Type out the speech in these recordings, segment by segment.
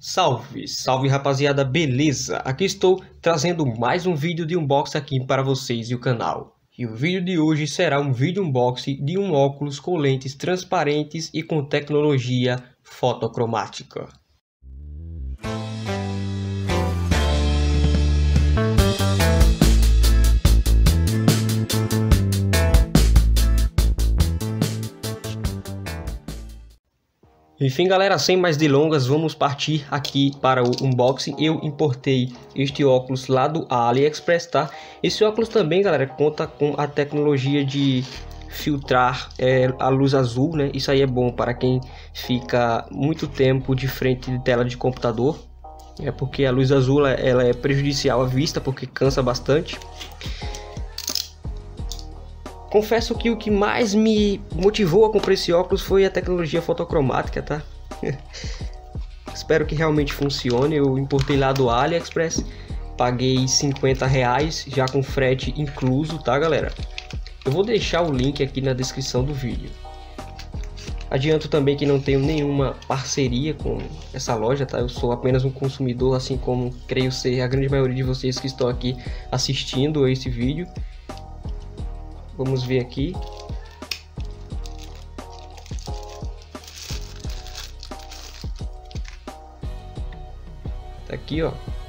Salve, salve rapaziada, beleza? Aqui estou trazendo mais um vídeo de unboxing aqui para vocês e o canal. E o vídeo de hoje será um vídeo unboxing de um óculos com lentes transparentes e com tecnologia fotocromática. Enfim galera, sem mais delongas, vamos partir aqui para o unboxing. Eu importei este óculos lá do AliExpress, tá? Esse óculos também, galera, conta com a tecnologia de filtrar a luz azul, né? Isso aí é bom para quem fica muito tempo de frente de tela de computador. Porque a luz azul ela é prejudicial à vista, porque cansa bastante. Confesso que o que mais me motivou a comprar esse óculos foi a tecnologia fotocromática, tá? Espero que realmente funcione. Eu importei lá do AliExpress, paguei R$50, já com frete incluso, tá galera? Eu vou deixar o link aqui na descrição do vídeo. Adianto também que não tenho nenhuma parceria com essa loja, tá? Eu sou apenas um consumidor, assim como creio ser a grande maioria de vocês que estão aqui assistindo a esse vídeo. Vamos ver aqui. Tá aqui, ó.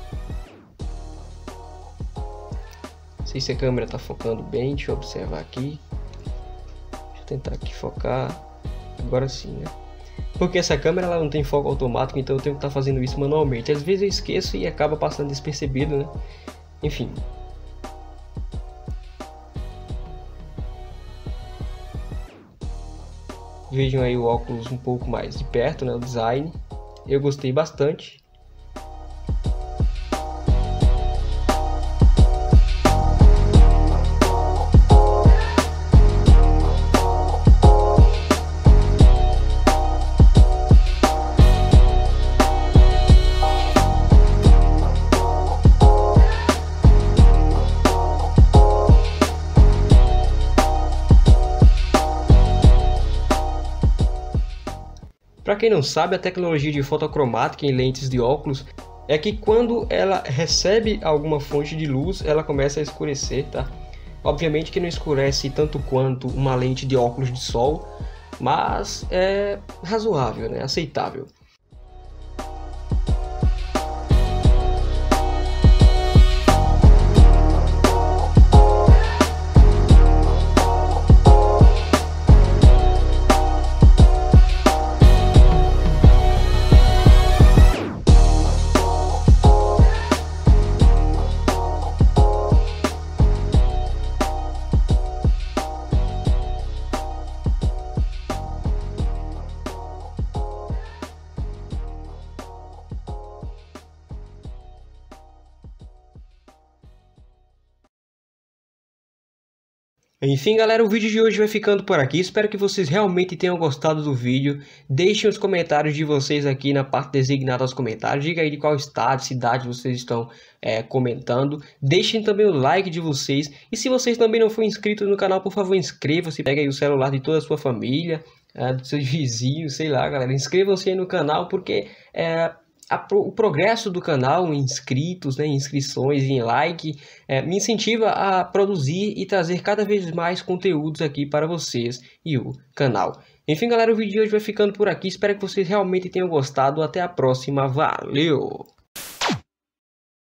Não sei se a câmera tá focando bem, deixa eu observar aqui. Deixa eu tentar aqui focar. Agora sim, né? Porque essa câmera ela não tem foco automático, então eu tenho que estar fazendo isso manualmente. Às vezes eu esqueço e acaba passando despercebido, né? Enfim. Vejam aí o óculos um pouco mais de perto, né? O design. Eu gostei bastante. Para quem não sabe, a tecnologia de fotocromática em lentes de óculos é que quando ela recebe alguma fonte de luz, ela começa a escurecer, tá? Obviamente que não escurece tanto quanto uma lente de óculos de sol, mas é razoável, né? Aceitável. Enfim galera, o vídeo de hoje vai ficando por aqui, espero que vocês realmente tenham gostado do vídeo. Deixem os comentários de vocês aqui na parte designada aos comentários, diga aí de qual estado, cidade vocês estão comentando. Deixem também o like de vocês, e se vocês também não forem inscritos no canal, por favor inscrevam-se, pegue aí o celular de toda a sua família, dos seus vizinhos, sei lá galera, inscrevam-se aí no canal, porque o progresso do canal em inscritos, né, em inscrições, em like, me incentiva a produzir e trazer cada vez mais conteúdos aqui para vocês e o canal. Enfim galera, o vídeo de hoje vai ficando por aqui, espero que vocês realmente tenham gostado, até a próxima, valeu!